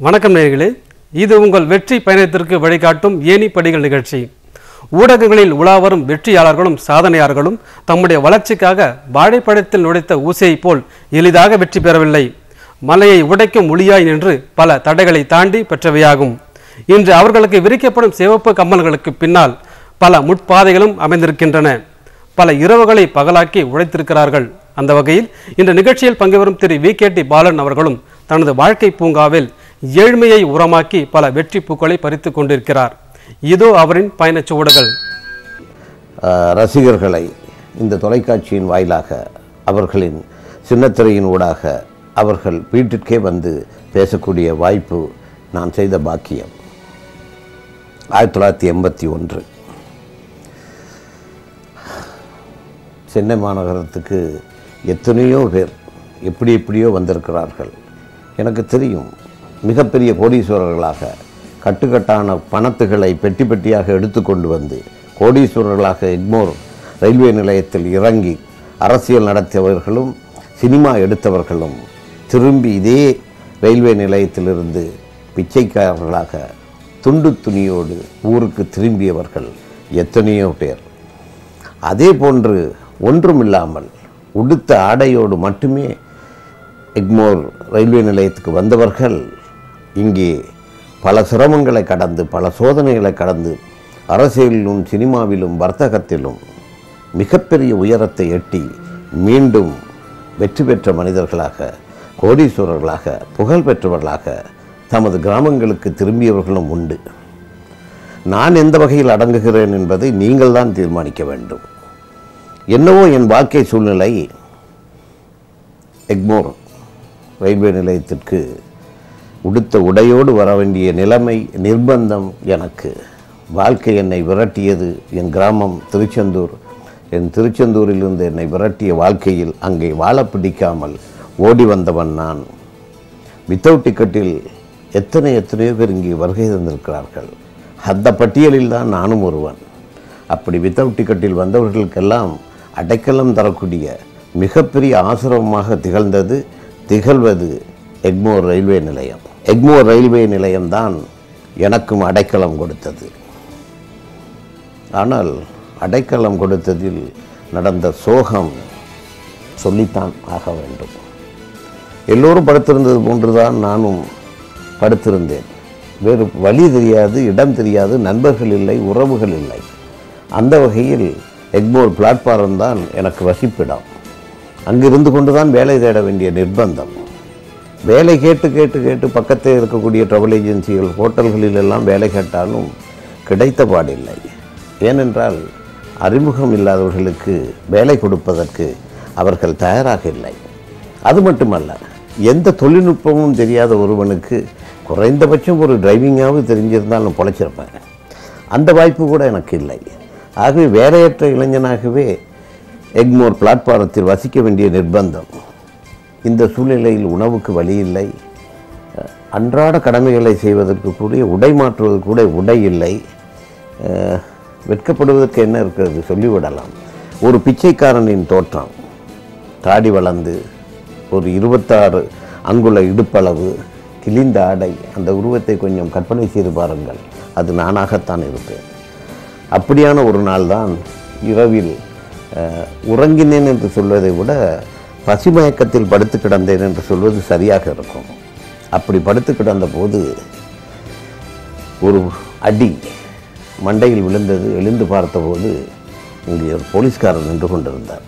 வணக்கம் நேயர்களே, இது உங்கள் வெற்றி பயணத்திற்கு வழிகாட்டும் ஏணிப்படிகள் நிகழ்ச்சி. ஊடகங்களில் உலாவரும் வெற்றியாளர்களும் சாதனையாளர்களும் தம்முடைய வளர்ச்சிக்காக வாழைப்பழத்தில் நுழைத்த ஊசியைப் போல் எளிதாக வெற்றி பெறவில்லை. மலையை உடைக்கும் ஒளியாய் நின்று பல தடைகளை தாண்டி பெற்றவையாகும். இன்று அவர்களுக்கு விரிக்கப்படும் சிவப்பு கம்மல்களுக்கு பின்னால் பல முட்பாதைகளும் அமைந்திருக்கின்றன. பல இரவுகளை பகலாக்கி உழைத்திருக்கிறார்கள். அந்த வகையில் இந்த நிகழ்ச்சியில் பங்குபெறும் திரு வி.கே.டி. பாலன் அவர்களும் தனது வாழ்க்கை பூங்காவில் ஏழ்மையை உரமாக்கி பல வெற்றி பூக்களை பறித்து கொண்டிருக்கிறார். இதோ அவரின் பயணச்சுவடுகள். ரசிகர்களை இந்த தொலைக்காட்சியின் வாயிலாக, அவர்களின் சின்னத்திரையின் ஊடாக அவர்கள் வீட்டிற்கே வந்து பேசக்கூடிய வாய்ப்பு நான் செய்த பாக்கியம். 1981 சென்னை மாநகரத்துக்கு எத்தனையோ பேர் எப்படியோ வந்திருக்கிறார்கள். எனக்கு தெரியும், மிகப்பெரிய கோடீஸ்வரர்களாக கட்டுக்கட்டான பணத்துகளை பெட்டி பெட்டியாக எடுத்துக்கொண்டு வந்து கோடீஸ்வரர்களாக எக்மோர் ரயில்வே நிலையத்தில் இறங்கி அரசியல் நடத்தியவர்களும் சினிமா எடுத்தவர்களும் திரும்பி இதே ரயில்வே நிலையத்திலிருந்து பிச்சைக்காரர்களாக துண்டு துணியோடு ஊருக்கு திரும்பியவர்கள் எத்தனையோ பேர். அதே போன்று ஒன்றுமில்லாமல் உடுத்த ஆடையோடு மட்டுமே எக்மோர் ரயில்வே நிலையத்துக்கு வந்தவர்கள் இங்கே பல சிரமங்களை கடந்து, பல சோதனைகளை கடந்து, அரசியலிலும் சினிமாவிலும் வர்த்தகத்திலும் மிகப்பெரிய உயரத்தை எட்டி மீண்டும் வெற்றி பெற்ற மனிதர்களாக, கோடீஸ்வரர்களாக, புகழ் பெற்றவர்களாக தமது கிராமங்களுக்கு திரும்பியவர்களும் உண்டு. நான் எந்த வகையில் அடங்குகிறேன் என்பதை நீங்கள் தான் தீர்மானிக்க வேண்டும். என்னவோ என் வாழ்க்கை சூழ்நிலை எக்மோர் ரயில்வே நிலையத்திற்கு உடுத்த உடையோடு வர வேண்டிய நிலைமை, நிர்பந்தம் எனக்கு. வாழ்க்கை என்னை விரட்டியது. என் கிராமம் திருச்செந்தூர். என் திருச்செந்தூரிலிருந்து என்னை விரட்டிய வாழ்க்கையில் அங்கே வாழ பிடிக்காமல் ஓடி வந்தவன் நான். வித்தவுட் டிக்கெட்டில் எத்தனையோ பேர் இங்கே வருகை தந்திருக்கிறார்கள். அந்த பட்டியலில் தான் நானும் ஒருவன். அப்படி வித்தவுட் டிக்கெட்டில் வந்தவர்களுக்கெல்லாம் அடைக்கலம் தரக்கூடிய மிகப்பெரிய ஆசிரமமாக திகழ்வது எக்மோர் ரயில்வே நிலையம். எக்மோர் ரயில்வே நிலையம்தான் எனக்கும் அடைக்கலம் கொடுத்தது. ஆனால் அடைக்கலம் கொடுத்ததில் நடந்த சோகம் சொல்லித்தான் ஆக வேண்டும். எல்லோரும் படுத்திருந்தது போன்றுதான் நானும் படுத்திருந்தேன். வேறு வழி தெரியாது, இடம் தெரியாது, நண்பர்கள் இல்லை, உறவுகள் இல்லை. அந்த வகையில் எக்மோர் பிளாட்பாரம் தான் எனக்கு வசிப்பிடம். அங்கிருந்து கொண்டு தான் வேலை தேட வேண்டிய நிர்பந்தம். வேலை கேட்டு பக்கத்தில் இருக்கக்கூடிய ட்ராவல் ஏஜென்சிகள், ஹோட்டல்களிலெல்லாம் வேலை கேட்டாலும் கிடைத்த பாடில்லை. ஏனென்றால் அறிமுகம் இல்லாதவர்களுக்கு வேலை கொடுப்பதற்கு அவர்கள் தயாராக இல்லை. அது மட்டுமல்ல, எந்த தொழில்நுட்பமும் தெரியாத ஒருவனுக்கு குறைந்தபட்சம் ஒரு டிரைவிங்காவது தெரிஞ்சிருந்தாலும் பொழைச்சிருப்பேன். அந்த வாய்ப்பு கூட எனக்கு இல்லை. ஆகவே வேலையற்ற இளைஞனாகவே எக்மோர் பிளாட்பாரத்தில் வசிக்க வேண்டிய நிர்பந்தம். இந்த சூழ்நிலையில் உணவுக்கு வழி இல்லை. அன்றாட கடமைகளை செய்வதற்கு கூட, உடை மாற்றுவதற்கு கூட உடை இல்லை. வெட்கப்படுவதற்கு என்ன இருக்கிறது சொல்லிவிடலாம். ஒரு பிச்சைக்காரனின் தோற்றம், தாடி வளர்ந்து ஒரு 26 அங்குல இடுப்பளவு, கிழிந்த ஆடை. அந்த உருவத்தை கொஞ்சம் கற்பனை செய்து பாருங்கள். அது நானாகத்தான் இருப்பேன். அப்படியான ஒரு நாள் தான் இரவில் உறங்கினேன் என்று சொல்வதை விட பசிமயக்கத்தில் படுத்து கிடந்தேன் என்று சொல்வது சரியாக இருக்கும். அப்படி படுத்து கிடந்த போது ஒரு அடி மண்டையில் விழுந்தது. எழுந்து பார்த்தபோது இங்கே ஒரு போலீஸ்காரர் நின்று கொண்டிருந்தார்.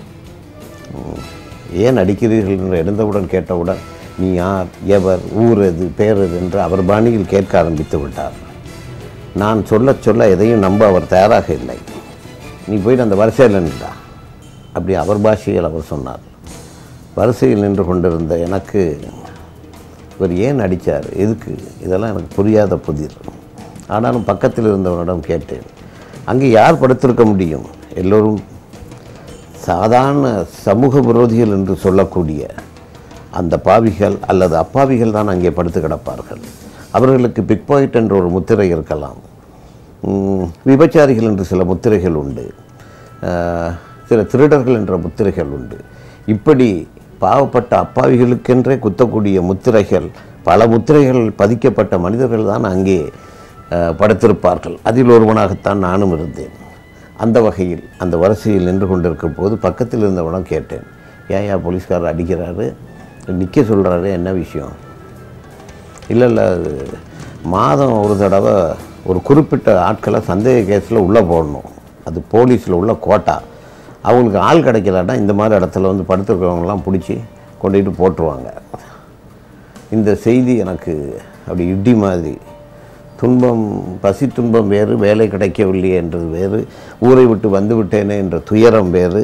ஏன் அடிக்கிறீர்கள் என்று எழுந்தவுடன் கேட்டவுடன், நீ யார், எவர், ஊர் எது, பேர் எது என்று அவர் பாணியில் கேட்க ஆரம்பித்து விட்டார். நான் சொல்ல எதையும் நம்ப அவர் தயாராக இல்லை. நீ போயிட்டு அந்த வரிசையில் நின்றா, அப்படி அவர் பாஷையில் அவர் சொன்னார். வரிசையில் நின்று கொண்டிருந்த எனக்கு இவர் ஏன் அடித்தார், எதுக்கு, இதெல்லாம் எனக்கு புரியாத புதிர். ஆனாலும் பக்கத்தில் இருந்தவனிடம் கேட்டேன். அங்கே யார் படுத்திருக்க முடியும்? எல்லோரும் சாதாரண சமூக விரோதிகள் என்று சொல்லக்கூடிய அந்த பாவிகள் அல்லது அப்பாவிகள் தான் அங்கே படுத்து கிடப்பார்கள். அவர்களுக்கு பிக் பாக்கெட் என்ற ஒரு முத்திரை இருக்கலாம், விபச்சாரிகள் என்று சில முத்திரைகள் உண்டு, சில திருடர்கள் என்ற முத்திரைகள் உண்டு. இப்படி பாவப்பட்ட அப்பாவிகளுக்கென்றே குத்தக்கூடிய முத்திரைகள் பல முத்திரைகள் பதிக்கப்பட்ட மனிதர்கள் தான் அங்கே படுத்திருப்பார்கள். அதில் ஒருவனாகத்தான் நானும் இருந்தேன். அந்த வகையில் அந்த வரிசையில் நின்று கொண்டிருக்கும் போது பக்கத்தில் இருந்தவனும் கேட்டேன், ஏன் போலீஸ்காரர் அடிக்கிறாரு, நிற்க சொல்கிறாரு, என்ன விஷயம்? இல்லை அது மாதம் ஒரு தடவை ஒரு குறிப்பிட்ட ஆட்களை சந்தேக கேஸில் உள்ளே போடணும், அது போலீஸில் உள்ள கோட்டா. அவங்களுக்கு ஆள் கிடைக்கலாட்டா இந்த மாதிரி இடத்துல வந்து படுத்துருக்கிறவங்களாம் பிடிச்சி கொண்டுகிட்டு போட்டுருவாங்க. இந்த செய்தி எனக்கு அப்படி இடி மாதிரி, துன்பம் பசி துன்பம் வேறு, வேலை கிடைக்கவில்லையே என்றது வேறு, ஊரை விட்டு வந்து விட்டேனே என்ற துயரம் வேறு.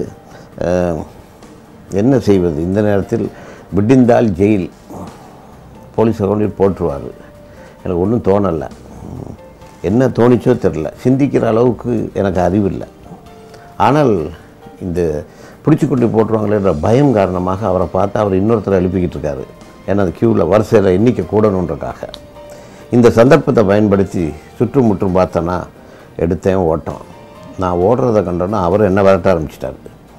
என்ன செய்வது? இந்த நேரத்தில் விடிந்தால் ஜெயில், போலீஸை கொண்டு போட்டுருவார். எனக்கு ஒன்றும் தோணலை. என்ன தோணிச்சோ தெரில, சிந்திக்கிற அளவுக்கு எனக்கு அறிவில்லை. ஆனால் இந்த பிடிச்சி கொண்டு போட்டுருவாங்களேன்ற பயம் காரணமாக அவரை பார்த்து அவர் இன்னொருத்தரை எழுப்பிக்கிட்டு இருக்காரு. ஏன்னா அந்த க்யூவில் வரிசையில் எண்ணிக்கை கூடணுன்றக்காக. இந்த சந்தர்ப்பத்தை பயன்படுத்தி சுற்றுமுற்றும் பார்த்தேன்னா எடுத்தேன் ஓட்டம். நான் ஓடுறதை கண்டோன்னா அவர் என்ன விரட்ட ஆரம்பிச்சிட்டார்.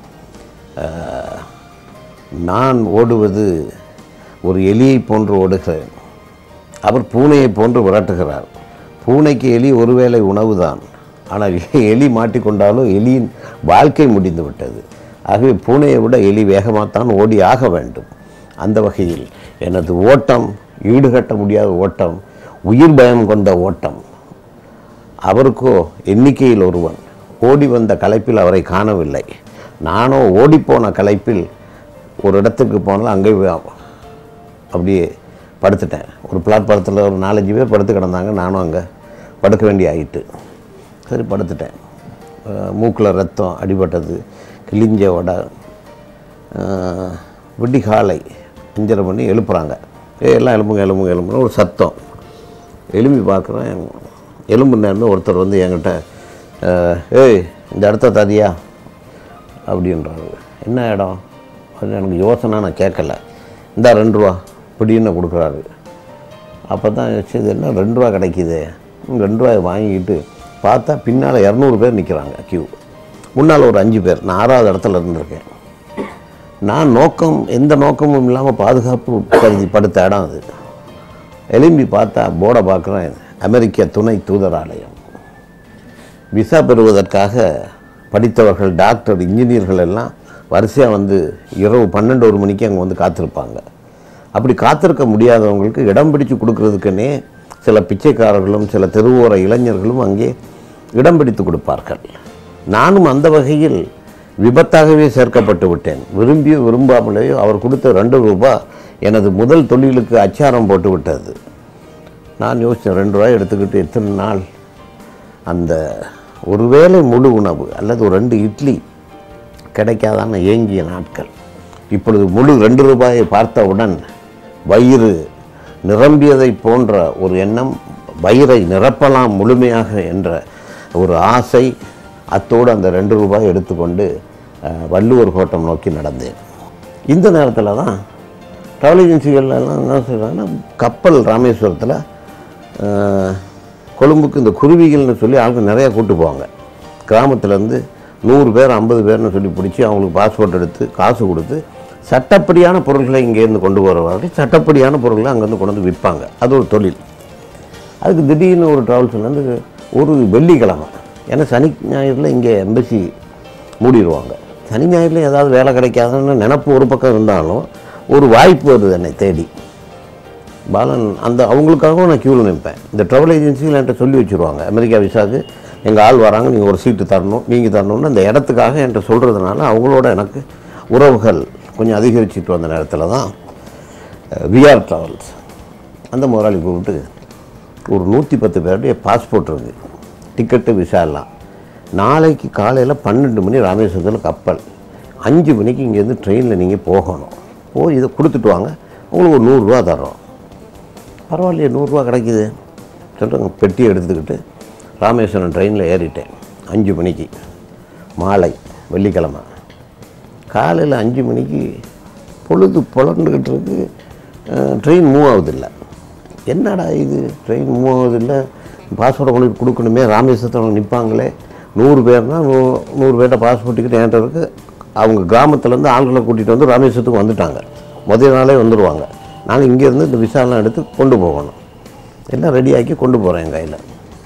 நான் ஓடுவது ஒரு எலியை போன்று ஓடுகிறேன், அவர் பூனையை போன்று விரட்டுகிறார். பூனைக்கு எலி ஒருவேளை உணவு தான், ஆனால் எலி மாட்டிக்கொண்டாலும் எலியின் வாழ்க்கை முடிந்து விட்டது. ஆகவே பூனையை விட எலி வேகமாகத்தான் ஓடி ஆக வேண்டும். அந்த வகையில் எனது ஓட்டம் ஈடுகட்ட முடியாத ஓட்டம், உயிர் பயம் கொண்ட ஓட்டம். அவருக்கோ எண்ணிக்கையில் ஒருவன். ஓடி வந்த களைப்பில் அவரை காணவில்லை. நானோ ஓடிப்போன களைப்பில் ஒரு இடத்துக்கு போனாலும் அங்கே அப்படியே படுத்துட்டேன். ஒரு பிளாட்பாரத்தில் ஒரு 4-5 பேர் படுத்து கிடந்தாங்க, நானும் அங்கே படுக்க வேண்டிய ஆகிட்டு. சரி படுத்துட்டேன். மூக்கில் ரத்தம் அடிபட்டது, கிழிஞ்ச வடை. விடிகாலை 5:30 மணி எழுப்புறாங்க. எல்லாம் எலும்புங்க எலும்புங்க எலும்புன்னு ஒரு சத்தம். எலும்பி பார்க்குறேன். எலும்பு நேரம் ஒருத்தர் வந்து என்கிட்ட, ஏய் இந்த இடத்த தரியா அப்படின்றாரு. என்ன இடம் அது எனக்கு யோசனை, நான் கேட்கல. இந்த 2 ரூபா பிடின்னு கொடுக்குறாரு. அப்போ தான் இது என்ன 2 ரூபா கிடைக்கிது. 2 ரூபாயை வாங்கிக்கிட்டு பார்த்தா பின்னால் 200 பேர் நிற்கிறாங்க க்யூ. முன்னால் ஒரு 5 பேர். நான் 6வது இடத்துல இருந்திருக்கேன். நான் எந்த நோக்கமும் இல்லாமல் பாதுகாப்பு கருதி படுத்த இடம் அது. எலும்பி பார்த்தா போர்டை பார்க்குறேன், அமெரிக்க துணை தூதராலயம். விசா பெறுவதற்காக படித்தவர்கள், டாக்டர், இன்ஜினியர்கள் எல்லாம் வரிசையாக வந்து இரவு 12-1 மணிக்கு அங்கே வந்து காத்திருப்பாங்க. அப்படி காத்திருக்க முடியாதவங்களுக்கு இடம் பிடிச்சு கொடுக்கறதுக்குன்னே சில பிச்சைக்காரர்களும் சில தெருவோர இளைஞர்களும் அங்கே இடம் பிடித்து கொடுப்பார்கள். நானும் அந்த வகையில் விபத்தாகவே சேர்க்கப்பட்டு விட்டேன். விரும்பியோ விரும்பாமலேயோ அவர் கொடுத்த 2 ரூபா எனது முதல் தொழிலுக்கு அச்சாரம் போட்டு விட்டது. நான் யோசித்தேன், 2 ரூபாய் எடுத்துக்கிட்டு எத்தனை நாள் அந்த ஒருவேளை முழு உணவு அல்லது ஒரு 2 இட்லி கிடைக்காதான ஏங்கிய நாட்கள். இப்பொழுது முழு 2 ரூபாயை பார்த்தவுடன் வயிறு நிரம்பியதை போன்ற ஒரு எண்ணம், வயிறை நிரப்பலாம் முழுமையாக என்ற ஒரு ஆசை. அத்தோடு அந்த 2 ரூபாய் எடுத்துக்கொண்டு வள்ளுவர் கோட்டம் நோக்கி நடந்தேன். இந்த நேரத்தில் தான் ட்ராவல் ஏஜென்சிகள்லாம் என்ன சொல்கிறாங்கன்னா, கப்பல் ராமேஸ்வரத்தில் கொழும்புக்கு இந்த குருவிகள்னு சொல்லி ஆளுக்கு நிறையா கூட்டு போவாங்க. கிராமத்துலேருந்து 100 பேர் 50 பேர்னு சொல்லி பிடிச்சி அவங்களுக்கு பாஸ்போர்ட் எடுத்து காசு கொடுத்து சட்டப்படியான பொருட்களை இங்கேருந்து கொண்டு போகிறவர்கள் சட்டப்படியான பொருட்களை அங்கேருந்து கொண்டு வந்து விற்பாங்க. அது ஒரு தொழில். அதுக்கு திடீர்னு ஒரு ட்ராவல்ஸ்லேருந்து ஒரு வெள்ளிக்கிழமை, ஏன்னா சனி ஞாயிறில் இங்கே எம்பசி மூடிடுவாங்க. சனி ஞாயிறில் ஏதாவது வேலை கிடைக்காதுன்னு நினப்பு ஒரு பக்கம் இருந்தாலும் ஒரு வாய்ப்பு வருது என்னை தேடி. பாலன் அந்த அவங்களுக்காகவும் நான் க்யூவில் நிற்பேன். இந்த ட்ராவல் ஏஜென்சிகள் என்கிட்ட சொல்லி வச்சுருவாங்க, அமெரிக்கா விசாவுக்கு எங்கள் ஆள் வராங்க, நீங்கள் ஒரு சீட்டு தரணும், நீங்கள் தரணும்னு அந்த இடத்துக்காக என்கிட்ட சொல்கிறதுனால அவங்களோட எனக்கு உறவுகள் கொஞ்சம் அதிகரிச்சுட்டு வந்த நேரத்தில் தான் விஆர் ட்ராவல்ஸ் அந்த முதலாளி கூப்பிட்டு ஒரு 110 பேருடைய பாஸ்போர்ட் இருக்குது, டிக்கெட்டு, விசா எல்லாம். நாளைக்கு காலையில் 12 மணி ராமேஸ்வரத்தில் கப்பல், 5 மணிக்கு இங்கேருந்து ட்ரெயினில் நீங்கள் போகணும். இதை கொடுத்துட்டு வாங்க, உங்களுக்கு ஒரு 100 ரூபா தர்றோம். பரவாயில்லையே, 100 ரூபா கிடைக்கிது சொல்கிறாங்க. பெட்டியை எடுத்துக்கிட்டு ராமேஸ்வரம் ட்ரெயினில் ஏறிட்டேன். 5 மணிக்கு மாலை, வெள்ளிக்கிழமை காலையில் 5 மணிக்கு பொழுது புலர்ந்துக்கிட்டு இருக்கு. ட்ரெயின் மூவ் ஆகுதில்லை. என்னடா இது, ட்ரெயின் மூவ் ஆகுதில்லை, பாஸ்போர்ட்டை கொண்டு கொடுக்கணுமே, ராமேஸ்வரத்தில் நிற்பாங்களே. 100 பேர்னால் 100 பேர்கிட்ட பாஸ்போர்ட் டிக்கெட் ஏன்றது. அவங்க கிராமத்துலேருந்து ஆள்களை கூட்டிகிட்டு வந்து ராமேஸ்வரத்துக்கு வந்துட்டாங்க. முதல் நாளே வந்துடுவாங்க. நான் இங்கேருந்து இந்த விசாலாம் எடுத்து கொண்டு போகணும். எல்லாம் ரெடியாக்கி கொண்டு போகிறேன் என் கையில்.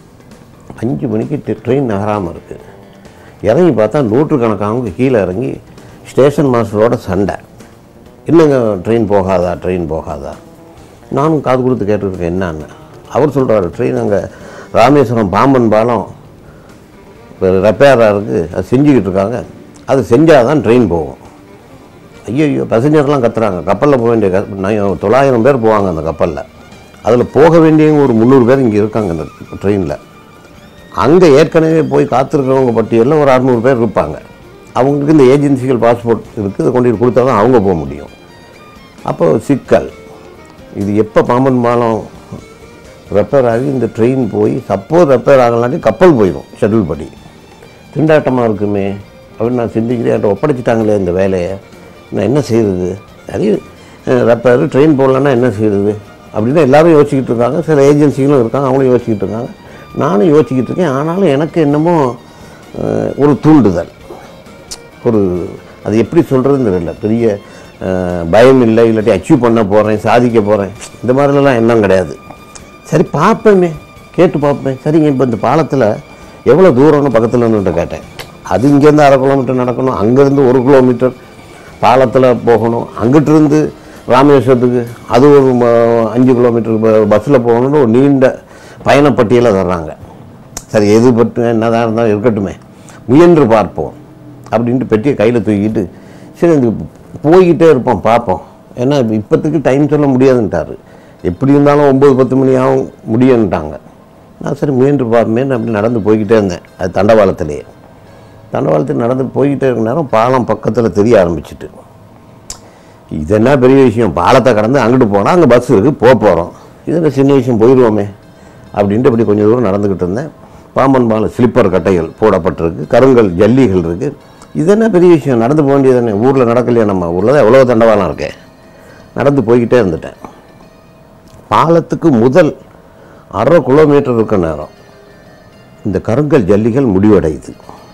5 மணிக்கு ட்ரெயின் நகராமல் இருக்குது. இறங்கி பார்த்தா நூற்றுக்கணக்கானவங்க கீழே இறங்கி ஸ்டேஷன் மாஸ்டரோட சண்டை. இல்லைங்க ட்ரெயின் போகாதா. நானும் காது கொடுத்து கேட்டுருக்கேன் என்னன்னு. அவர் சொல்கிறாரு, ட்ரெயின் அங்கே ராமேஸ்வரம் பாம்பன் பாலம் ரிப்பேராக இருக்குது, அது செஞ்சுக்கிட்டு இருக்காங்க, அது செஞ்சால் தான் ட்ரெயின் போகும். ஐயோ பேசஞ்சர்லாம் கத்துறாங்க. கப்பலில் போக வேண்டிய 900 பேர் போவாங்க அந்த கப்பலில். அதில் போக வேண்டிய ஒரு 300 பேர் இங்கே இருக்காங்க அந்த ட்ரெயினில். அங்கே ஏற்கனவே போய் காத்திருக்கிறவங்க பட்டியலில் ஒரு 600 பேர் இருப்பாங்க. அவங்களுக்கு இந்த ஏஜென்சிகள் பாஸ்போர்ட் இருக்குது, இதை கொண்டு கொடுத்தா தான் அவங்க போக முடியும். அப்போ சிக்கல். இது எப்போ பாம்பன் பாலம் ரெப்பேர் ஆகி இந்த ட்ரெயின் போய் சப்போஸ் ரெப்பேர் ஆகலாட்டி கப்பல் போயிடும் ஷெட்யூல் படி. திண்டாட்டமாக இருக்குமே அப்படின்னு நான் சிந்திக்கிறேன். என்கிட்ட ஒப்படைச்சிட்டாங்களே இந்த வேலையை, நான் என்ன செய்கிறது? நிறைய ரெப்பேர் ட்ரெயின் போடலன்னா என்ன செய்கிறது அப்படின்னு எல்லோரும் யோசிச்சுக்கிட்டு இருக்காங்க. சில ஏஜென்சிகளும் இருக்காங்க, அவங்களும் யோசிச்சுக்கிட்டு இருக்காங்க, நானும் யோசிச்சுக்கிட்டு இருக்கேன். ஆனாலும் எனக்கு என்னமோ ஒரு தூண்டுதல், ஒரு அது எப்படி சொல்கிறதுன்னு தெரியல. பெரிய பயம் இல்லை, இல்லாட்டி அச்சீவ் பண்ண போகிறேன், சாதிக்க போகிறேன், இந்த மாதிரிலாம் எண்ணம் கிடையாது. சரி பார்ப்பேமே, கேட்டு பார்ப்பேன். சரிங்க இப்போ இந்த பாலத்தில் எவ்வளோ தூரம்னு பக்கத்தில் நின்றுட்டு கேட்டேன். அது இங்கேருந்து 1/2 கிலோமீட்டர் நடக்கணும், அங்கேருந்து 1 கிலோமீட்டர் பாலத்தில் போகணும், அங்கிட்டிருந்து ராமேஸ்வரத்துக்கு அது ஒரு 5 கிலோமீட்டர் பஸ்ஸில் போகணுன்னு ஒரு நீண்ட பயணப்பட்டியலை தர்றாங்க. சரி எது பட்டு என்னதான் இருந்தாலும் இருக்கட்டுமே, முயன்று பார்ப்போம் அப்படின்ட்டு பெட்டியை கையில் தூக்கிட்டு சரி இந்த போய்கிட்டே இருப்போம் பார்ப்போம். ஏன்னா இப்போத்துக்கு டைம் சொல்ல முடியாதுன்ட்டார். எப்படி இருந்தாலும் 9-10 மணி ஆகும் முடியுன்ட்டாங்க. நான் சரி முயன்று பார்ப்போமேன்னு அப்படி நடந்து போய்கிட்டே இருந்தேன். அது தண்டவாளத்திலேயே நடந்து போய்கிட்டே இருக்க நேரம் பாலம் பக்கத்தில் தெரிய ஆரம்பிச்சிட்டு, இது என்ன பெரிய விஷயம், பாலத்தை கடந்து அங்கிட்டு போனால் அங்கே பஸ் இருக்குது, போகிறோம், இது என்ன சின்ன விஷயம், போயிடுவோமே அப்படின்ட்டு அப்படி கொஞ்சம் தூரம் நடந்துக்கிட்டு இருந்தேன். பாம்பன் பாலம் ஸ்லிப்பர் கட்டைகள் போடப்பட்டிருக்கு, கருங்கல் ஜல்லிகள் இருக்குது. இது என்ன பெரிய விஷயம், நடந்து போக வேண்டியது தானே, ஊரில் நடக்கலையா, நம்ம ஊரில் தான் எவ்வளோ தண்டவாளம் இருக்கேன். நடந்து போய்கிட்டே இருந்துட்டேன். பாலத்துக்கு முதல் 1/2 கிலோமீட்டர் இருக்க நேரம் இந்த கருங்கல் ஜல்லிகள் முடிவடையுது,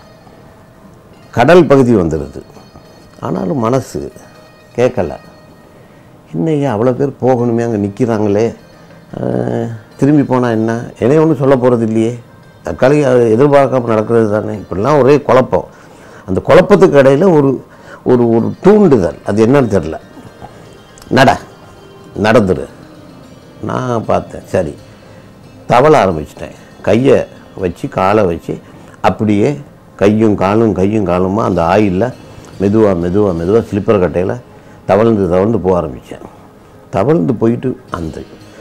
கடல் பகுதி வந்துடுது. ஆனாலும் மனசு கேட்கலை. இன்னைக்கு அவ்வளோ பேர் போகணுமே, அங்கே நிற்கிறாங்களே, திரும்பி போனால் என்ன, என்னைய ஒன்றும் சொல்ல போகிறது இல்லையே, தற்காலிக எதிர்பார்க்காம நடக்கிறது தானே, இப்படிலாம் ஒரே குழப்பம். அந்த குழப்பத்துக்கு இடையில் ஒரு ஒரு ஒரு தூண்டுதல், அது என்னன்னு தெரில. நடந்துரு. நான் பார்த்தேன், சரி தவள ஆரம்பிச்சிட்டேன். கையை வச்சு காலை வச்சு அப்படியே கையும் காலுமா அந்த ஆயிலில் மெதுவாக ஸ்லிப்பர் கட்டையில் தவழ்ந்து போக ஆரம்பித்தேன். தவழ்ந்து போயிட்டு அந்த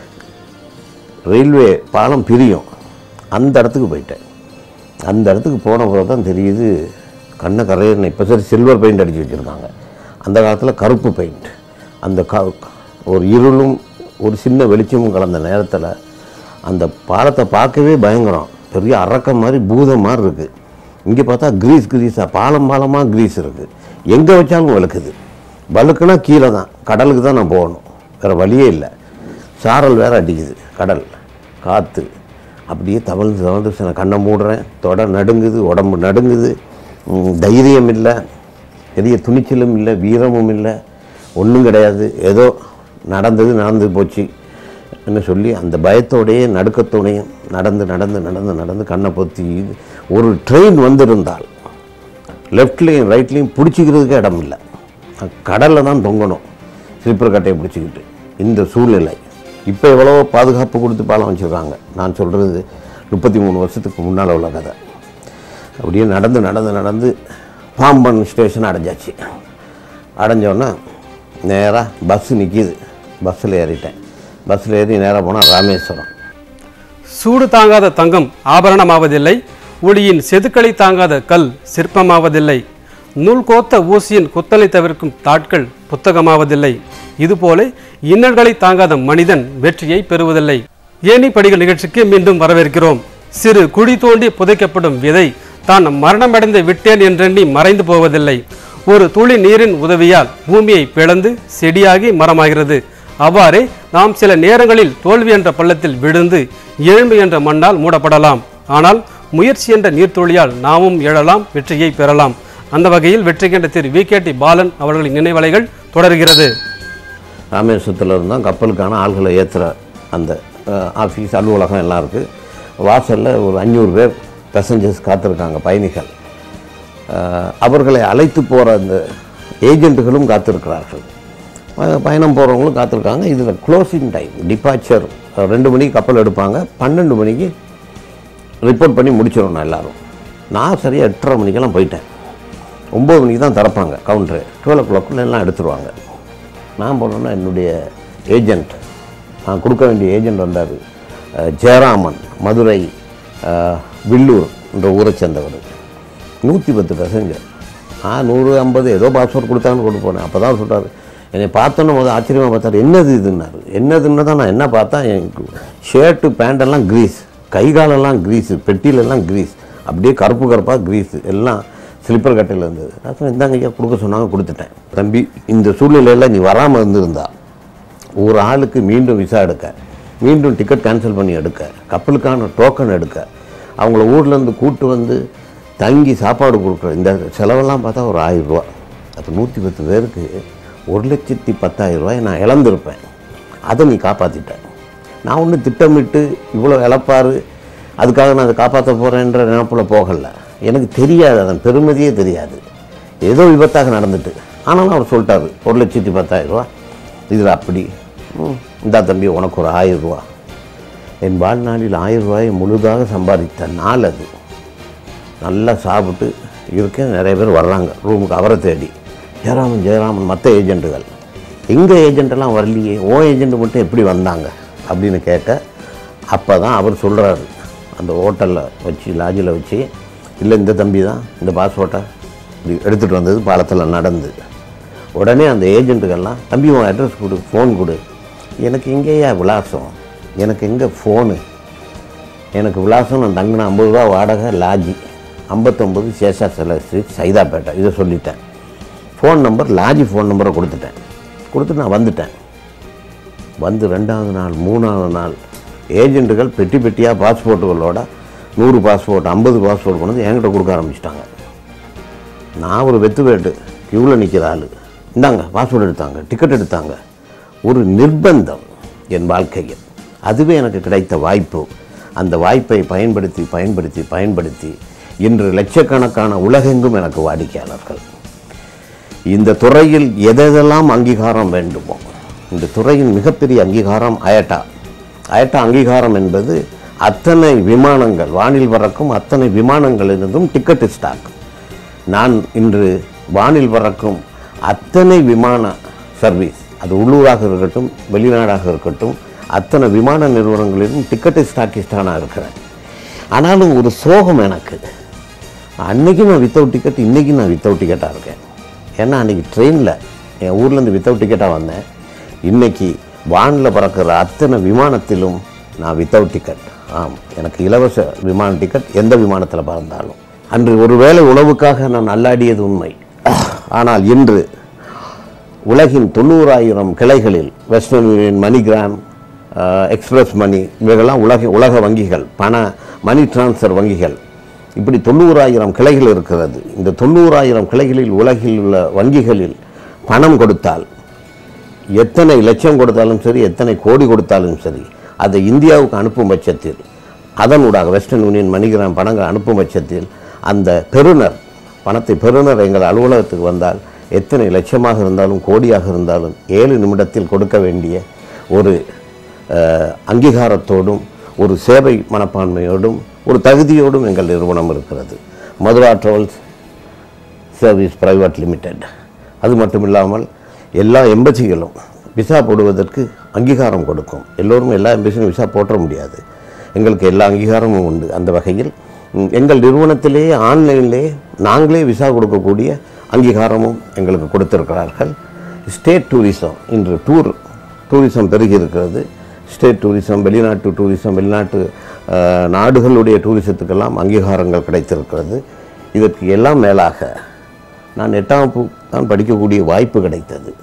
ரயில்வே பாலம் பிரியும் அந்த இடத்துக்கு போயிட்டேன். அந்த இடத்துக்கு போன போது தான் தெரியுது, கண்ணை கரையிறனை. இப்போ சரி சில்வர் பெயிண்ட் அடித்து வச்சுருந்தாங்க, அந்த காலத்தில் கருப்பு பெயிண்ட். அந்த ஒரு இருளும் ஒரு சின்ன வெளிச்சமும் கலந்த நேரத்தில் அந்த பாலத்தை பார்க்கவே பயங்கரம், பெரிய அரக்கம் மாதிரி பூதம் மாதிரி இருக்குது. இங்கே பார்த்தா கிரீஸாக பாலமாக கிரீஸ் இருக்குது, எங்கே வச்சாலும் வழுக்குது. வழுக்குனா கீழே தான், கடலுக்கு தான் நான் போகணும், வேறு வழியே இல்லை. சாரல் வேறு அடிக்குது, கடல் காற்று. அப்படியே தவழ்ந்து சில கண்ணை மூடுறேன், தொடை நடுங்குது, உடம்பு நடுங்குது. தைரியம் இல்லை, பெரிய துணிச்சலும் இல்லை, வீரமும் இல்லை, ஒன்றும் கிடையாது. ஏதோ நடந்து போச்சு என்ன சொல்லி அந்த பயத்தோடையே நடுக்கத்தோடையும் நடந்து கண்ணை பொத்தி. ஒரு ட்ரெயின் வந்திருந்தால் லெஃப்ட்லேயும் ரைட்லேயும் பிடிச்சிக்கிறதுக்கே இடம் இல்லை, கடலில் தான் தொங்கணும் ஸ்லிப்பர் கட்டையை பிடிச்சிக்கிட்டு. இந்த சூழ்நிலை இப்போ எவ்வளோ பாதுகாப்பு கொடுத்து பாலம் வச்சுருக்காங்க. நான் சொல்கிறது 33 வருஷத்துக்கு முன்னால் உள்ள கதை. அப்படியே நடந்து பாம்பன் ஸ்டேஷன் அடைஞ்சாச்சு. அடைஞ்சோன்னா நேராக பஸ்ஸு நிற்கிது, பஸ்ஸில் ஏறிட்டேன். பஸ்ஸில் ஏறி நேராக போனால் ராமேஸ்வரம். சூடு தாங்காத தங்கம் ஆபரணமாவதில்லை, ஒளியின் செதுக்களை தாங்காத கல் சிற்பமாவதில்லை, நூல் கோத்த ஊசியின் குத்தலை தவிர்க்கும் தாட்கள் புத்தகமாவதில்லை, இதுபோல இன்னல்களை தாங்காத மனிதன் வெற்றியை பெறுவதில்லை. ஏணி படிகள் நிகழ்ச்சிக்கு மீண்டும் வரவேற்கிறோம். சிறு குழி தோண்டி புதைக்கப்படும் விதை தான் மரணமடைந்து விட்டேன் என்றெண்ணி மறைந்து போவதில்லை. ஒரு துளி நீரின் உதவியால் பூமியை பிளந்து செடியாகி மரமாகிறது. அவ்வாறே நாம் சில நேரங்களில் தோல்வி என்ற பள்ளத்தில் விழுந்து எழும்பு என்ற மண்ணால் மூடப்படலாம். ஆனால் முயற்சி என்ற நீர்த்துளியால் நாமும் எழலாம், வெற்றியை பெறலாம். அந்த வகையில் வெற்றி கண்ட திரு VKT பாலன் அவர்களின் நினைவலைகள் தொடர்கிறது. ராமேஸ்வரத்தில் இருந்தால் கப்பலுக்கான ஆள்களை ஏற்றுற அந்த ஆஃபீஸ் அலுவலகம் எல்லாம் இருக்குது. வாசலில் ஒரு 500 பேர் பேசஞ்சர்ஸ் காத்திருக்காங்க, பயணிகள். அவர்களை அழைத்து போகிற அந்த ஏஜெண்ட்டுகளும் காத்திருக்கிறார்கள், பயணம் போகிறவங்களும் காத்திருக்காங்க. இதில் க்ளோசிங் டைம் டிபார்ச்சர் 2 மணிக்கு கப்பல் எடுப்பாங்க, 12 மணிக்கு ரிப்போர்ட் பண்ணி முடிச்சிடணும் எல்லோரும். நான் சரியாக 8:30 மணிக்கெல்லாம் போயிட்டேன். 9 மணிக்கு தான் திறப்பாங்க கவுண்டரு. 12 o'clock எல்லாம் எடுத்துருவாங்க. நான் போனோன்னா என்னுடைய ஏஜெண்ட், நான் கொடுக்க வேண்டிய ஏஜெண்ட் வந்தார், ஜெயராமன், மதுரை வில்லூர் என்ற ஊரை சேர்ந்தவர். 110 பேசஞ்சர். நான் 150 ஏதோ பாஸ்போர்ட் கொடுத்தான்னு கொண்டு போனேன். அப்போ தான் சொல்கிறார், என்னை பார்த்தோன்னு முதல் ஆச்சரியமாக பார்த்தாரு. என்னது இதுன்னாரு. என்னதுன்னு தான் நான் என்ன பார்த்தா, எனக்கு ஷர்ட்டு பேண்டெல்லாம் க்ரீஸ், கை காலெல்லாம் க்ரீஸு, பெட்டியிலெல்லாம் க்ரீஸ், அப்படியே கருப்பு கருப்பாக க்ரீஸு, எல்லாம் ஸ்லிப்பர் கட்டையில் இருந்தது. நான் இந்தாங்க ஐயா கொடுக்க சொன்னாங்க, கொடுத்துட்டேன். தம்பி, இந்த சூழ்நிலையில் நீ வராமல் இருந்திருந்தா ஒரு ஆளுக்கு மீண்டும் விசா எடுக்க, மீண்டும் டிக்கெட் கேன்சல் பண்ணி எடுக்க, கப்பலுக்கான டோக்கன் எடுக்க, அவங்கள ஊர்லேருந்து கூட்டு வந்து தங்கி சாப்பாடு கொடுக்குற இந்த செலவெல்லாம் பார்த்தா ஒரு 1000 ரூபா. அப்போ 110 பேருக்கு 1,10,000 ரூபாய் நான் இழந்திருப்பேன். அதை நீ காப்பாற்றிட்டேன். நான் ஒன்றும் திட்டமிட்டு இவ்வளோ இழப்பார் அதுக்காக நான் அதை காப்பாற்ற போகிறேன்ற நினைப்பில் போகலை. எனக்கு தெரியாது, அதன் பெருமதியே தெரியாது. ஏதோ விபத்தாக நடந்துட்டு. ஆனாலும் அவர் சொல்லிட்டார் 1,10,000 ரூபா. இதில் அப்படி இந்தா தம்பி உனக்கு ஒரு 1000 ரூபா. என் வாழ்நாளில் 1000 ரூபாயை முழுதாக சம்பாதித்த நாள் அது. நல்லா சாப்பிட்டு இருக்கேன். நிறைய பேர் வர்றாங்க ரூமுக்கு அவரை தேடி. ஜெயராமன் மற்ற ஏஜெண்ட்டுகள். எங்கள் ஏஜெண்ட்டெல்லாம் வரலையே, ஓ ஏஜெண்ட்டு மட்டும் எப்படி வந்தாங்க அப்படின்னு கேட்க, அப்போ தான் அவர் சொல்கிறாரு, அந்த ஹோட்டலில் வச்சு லாட்ஜில் வச்சு, இல்லை இந்த தம்பி தான் இந்த பாஸ்போர்ட்டை இப்படி எடுத்துகிட்டு வந்தது பாலத்தில் நடந்து. உடனே அந்த ஏஜெண்ட்டுகள்லாம், தம்பி உன் அட்ரஸ் கொடு, ஃபோன் கொடு. எனக்கு எங்கேயா விலாசம், எனக்கு எங்கே ஃபோனு, எனக்கு விலாசம் நான் தங்கின 50 ரூபா வாடகை லாட்ஜி 59 சேஷாசல ஸ்ட்ரீட் சைதாப்பேட்டை, இதை சொல்லிட்டேன். ஃபோன் நம்பர் லாட்ஜி ஃபோன் நம்பரை கொடுத்துட்டு நான் வந்துட்டேன். வந்து 2வது நாள் 3வது நாள் ஏஜெண்ட்டுகள் பெட்டி பெட்டியாக பாஸ்போர்ட்டுகளோட 100 பாஸ்போர்ட் 50 பாஸ்போர்ட் கொண்டு வந்து என்கிட்ட கொடுக்க ஆரம்பிச்சிட்டாங்க. நான் ஒரு வெத்து க்யூவில் நிற்கிற ஆள். இந்தாங்க பாஸ்போர்ட் எடுத்தாங்க, டிக்கெட் எடுத்தாங்க. ஒரு நிர்பந்தம் என் வாழ்க்கையில். அதுவே எனக்கு கிடைத்த வாய்ப்பு. அந்த வாய்ப்பை பயன்படுத்தி இன்று லட்சக்கணக்கான உலகெங்கும் எனக்கு வாடிக்கையாளர்கள். இந்த துறையில் எதெல்லாம் அங்கீகாரம் வேண்டுமோ, இந்த துறையின் மிகப்பெரிய அங்கீகாரம் அயட்டா அங்கீகாரம் என்பது அத்தனை விமானங்கள், வானில் பறக்கும் அத்தனை விமானங்களிலிருந்தும் டிக்கெட் ஸ்டாக். நான் இன்று வானில் பறக்கும் அத்தனை விமான சர்வீஸ், அது உள்ளூராக இருக்கட்டும் வெளிநாடாக இருக்கட்டும், அத்தனை விமான நிறுவனங்களிலும் டிக்கெட் ஸ்டாக்கிஸ்டானாக இருக்கிறேன். ஆனாலும் ஒரு சோகம் எனக்கு. அன்றைக்கி நான் வித்தவுட் டிக்கெட், இன்றைக்கி நான் வித்தவுட் டிக்கெட்டாக இருக்கேன். ஏன்னா அன்றைக்கி ட்ரெயினில் என் ஊர்லேருந்து வித்தவுட் டிக்கெட்டாக வந்தேன். இன்றைக்கி வானில் பறக்கிற அத்தனை விமானத்திலும் நான் வித்தவுட் டிக்கெட். எனக்கு இலவச விமான டிக்கெட் எந்த விமானத்தில் பறந்தாலும். அன்று ஒருவேளை உணவுக்காக நான் அல்லாடியது உண்மை. ஆனால் இன்று உலகின் 90,000 கிளைகளில் Western Union, MoneyGram, Express Money, இவைகள்லாம் உலக வங்கிகள், மணி டிரான்ஸ்ஃபர் வங்கிகள், இப்படி 90,000 கிளைகள் இருக்கிறது. இந்த 90,000 கிளைகளில் உலகில் உள்ள வங்கிகளில் பணம் கொடுத்தால், எத்தனை லட்சம் கொடுத்தாலும் சரி, எத்தனை கோடி கொடுத்தாலும் சரி, அதை இந்தியாவுக்கு அனுப்பும் பட்சத்தில், அதனூடாக வெஸ்டர்ன் யூனியன், மணிகிராம் பணங்கள் அனுப்பும் பட்சத்தில், அந்த பணத்தை பெறுநர் எங்கள் அலுவலகத்துக்கு வந்தால், எத்தனை லட்சமாக இருந்தாலும் கோடியாக இருந்தாலும் 7 நிமிடத்தில் கொடுக்க வேண்டிய ஒரு அங்கீகாரத்தோடும் ஒரு சேவை மனப்பான்மையோடும் ஒரு தகுதியோடும் எங்கள் நிறுவனம் இருக்கிறது. Madura travels service private limited. அது மட்டும் இல்லாமல் எல்லா எம்பசிகளும் விசா போடுவதற்கு அங்கீகாரம் கொடுக்கும். எல்லோரும் எல்லா எம்பசியும் விசா போட்ட முடியாது. எங்களுக்கு எல்லா அங்கீகாரமும் உண்டு. அந்த வகையில் எங்கள் நிறுவனத்திலேயே ஆன்லைன்லேயே நாங்களே விசா கொடுக்கக்கூடிய அங்கீகாரமும் எங்களுக்கு கொடுத்திருக்கிறார்கள். ஸ்டேட் டூரிசம், இன்று டூரிசம் பெருகி இருக்கிறது. ஸ்டேட் டூரிசம், வெளிநாட்டு டூரிசம், வெளிநாட்டு நாடுகளுடைய டூரிசத்துக்கெல்லாம் அங்கீகாரங்கள் கிடைத்திருக்கிறது. இதற்கு எல்லாம் மேலாக நான் 8ஆம் வகுப்பு தான் படிக்கக்கூடிய வாய்ப்பு கிடைத்தது.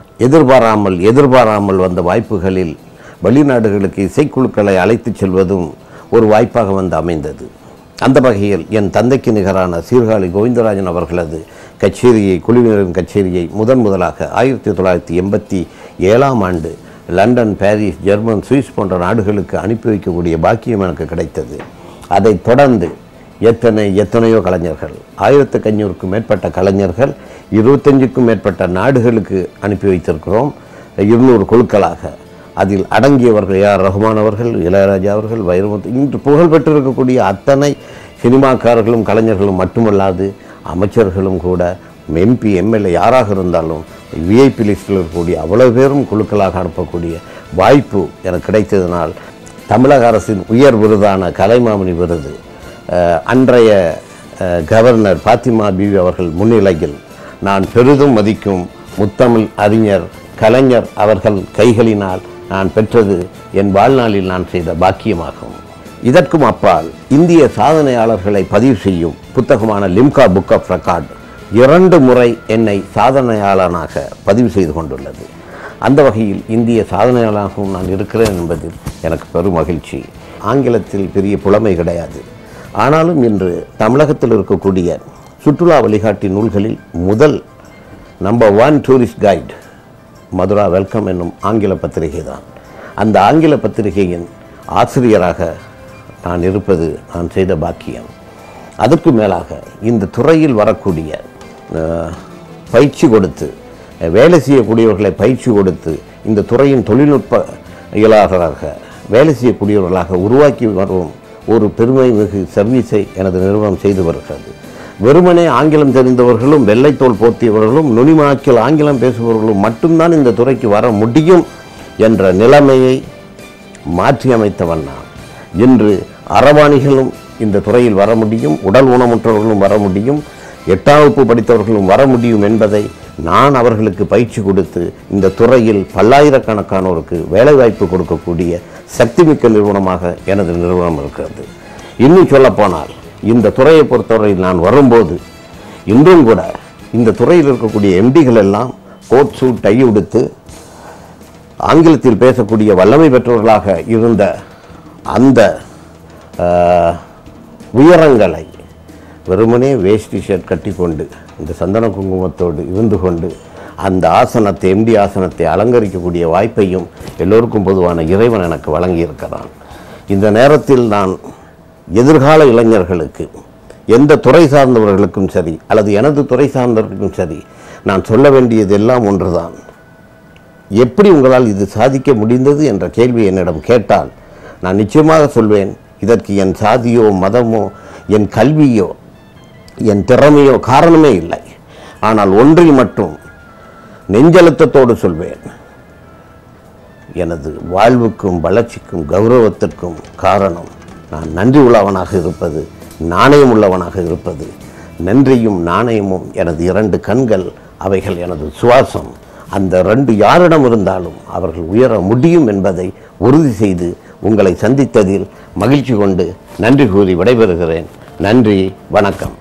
எதிர்பாராமல் வந்த வாய்ப்புகளில் வெளிநாடுகளுக்கு இசைக்குழுக்களை அழைத்து செல்வதும் ஒரு வாய்ப்பாக வந்து அமைந்தது. அந்த வகையில் என் தந்தைக்கு நிகரான சீர்காழி கோவிந்தராஜன் அவர்களது கச்சேரியை, குழுவினரின் கச்சேரியை முதலாக 1987 2007ஆம் ஆண்டு லண்டன், பாரிஸ், ஜெர்மன், சுவிஸ் போன்ற நாடுகளுக்கு அனுப்பி வைக்கக்கூடிய பாக்கியம் எனக்கு கிடைத்தது. அதைத் தொடர்ந்து எத்தனையோ கலைஞர்கள், 1500க்கும் மேற்பட்ட கலைஞர்கள் 25க்கும் மேற்பட்ட நாடுகளுக்கு அனுப்பி வைத்திருக்கிறோம். 200 குழுக்களாக. அதில் அடங்கியவர்கள் AR ரஹ்மான் அவர்கள், இளையராஜா அவர்கள், வைரமுத்து, இன்று புகழ்பெற்றிருக்கக்கூடிய அத்தனை சினிமாக்காரர்களும் கலைஞர்களும் மட்டுமல்லாது அமைச்சர்களும் கூட, MP, MLA யாராக இருந்தாலும் VIP லிஸ்டில் இருக்கக்கூடிய அவ்வளவு பேரும் குழுக்களாக அனுப்பக்கூடிய வாய்ப்பு எனக்கு கிடைத்ததனால் தமிழக அரசின் உயர் விருதான கலைமாமணி விருது அன்றைய கவர்னர் பாத்திமா பிவி அவர்கள் முன்னிலையில் நான் பெரிதும் மதிக்கும் முத்தமிழ் அறிஞர் கலைஞர் அவர்கள் கைகளினால் நான் பெற்றது என் வாழ்நாளில் நான் செய்த பாக்கியமாகும். இதற்கும் அப்பால் இந்திய சாதனையாளர்களை பதிவு செய்யும் புத்தகமான லிம்கா புக் ஆஃப் ரெக்கார்ட் 2 முறை என்னை சாதனையாளனாக பதிவு செய்து கொண்டுள்ளது. அந்த வகையில் இந்திய சாதனையாளனாகவும் நான் இருக்கிறேன் என்பதில் எனக்கு பெரும் மகிழ்ச்சி. ஆங்கிலத்தில் பெரிய புலமை கிடையாது. ஆனாலும் இன்று தமிழகத்தில் இருக்கக்கூடிய சுற்றுலா வழிகாட்டி நூல்களில் முதல் number 1 tourist guide Madura welcome என்னும் ஆங்கில பத்திரிகை தான். அந்த ஆங்கில பத்திரிகையின் ஆசிரியராக நான் இருப்பது நான் செய்த பாக்கியம். அதற்கு மேலாக இந்த துறையில் வரக்கூடிய பயிற்சி கொடுத்து வேலை செய்யக்கூடியவர்களை பயிற்சி கொடுத்து இந்த துறையின் தொழில்நுட்ப இயலாளராக வேலை செய்யக்கூடியவர்களாக உருவாக்கி வரும் ஒரு பெருமை மிகு சர்வீஸை எனது நிறுவனம் செய்து வருகிறது. வெறுமனே ஆங்கிலம் தெரிந்தவர்களும் வெள்ளைத்தோல் போர்த்தியவர்களும் நுனிமாக்கில் ஆங்கிலம் பேசுபவர்களும் மட்டும்தான் இந்த துறைக்கு வர முடியும் என்ற நிலைமையை மாற்றியமைத்தவன் நான். இன்று அரவாணிகளும் இந்த துறையில் வர முடியும், உடல் ஊனமுற்றவர்களும் வர முடியும், 8ஆம் வகுப்பு படித்தவர்களும் வர முடியும் என்பதை நான் அவர்களுக்கு பயிற்சி கொடுத்து இந்த துறையில் பல்லாயிரக்கணக்கானோருக்கு வேலைவாய்ப்பு கொடுக்கக்கூடிய சக்திமிக்க நிறுவனமாக எனது நிறுவனம் இருக்கிறது. இன்னும் சொல்லப்போனால் இந்த துறையை பொறுத்தவரையில் நான் வரும்போது இன்றும் கூட இந்த துறையில் இருக்கக்கூடிய MDகள் எல்லாம் கோட் சூட் டை உடுத்து ஆங்கிலத்தில் பேசக்கூடிய வல்லமை பெற்றவர்களாக இருந்த அந்த உயரங்களை வெறுமனே வேஷ்டி ஷர்ட் கட்டி கொண்டு இந்த சந்தன குங்குமத்தோடு இருந்து கொண்டு அந்த ஆசனத்தை MD ஆசனத்தை அலங்கரிக்கக்கூடிய வாய்ப்பையும் எல்லோருக்கும் பொதுவான இறைவன் எனக்கு வழங்கியிருக்கிறான். இந்த நேரத்தில் நான் எதிர்கால இளைஞர்களுக்கு, எந்த துறை சார்ந்தவர்களுக்கும் சரி அல்லது எனது துறை சார்ந்தவர்களுக்கும் சரி, நான் சொல்ல வேண்டியது எல்லாம் ஒன்றுதான். எப்படி உங்களால் இது சாதிக்க முடிந்தது என்ற கேள்வி என்னிடம் கேட்டால் நான் நிச்சயமாக சொல்வேன், இதற்கு என் சாதியோ மதமோ என் கல்வியோ என் திறமையோ காரணமே இல்லை. ஆனால் ஒன்றில் மட்டும் நெஞ்சழுத்தத்தோடு சொல்வேன், எனது வாழ்வுக்கும் வளர்ச்சிக்கும் கௌரவத்திற்கும் காரணம் நான் நன்றி உள்ளவனாக இருப்பது, நாணயம் உள்ளவனாக இருப்பது. நன்றியும் நாணயமும் எனது 2 கண்கள், அவைகள் எனது சுவாசம். அந்த 2 யாரிடம் இருந்தாலும் அவர்கள் உயர முடியும் என்பதை உறுதி செய்து உங்களை சந்தித்ததில் மகிழ்ச்சி கொண்டு நன்றி கூறி விடைபெறுகிறேன். நன்றி, வணக்கம்.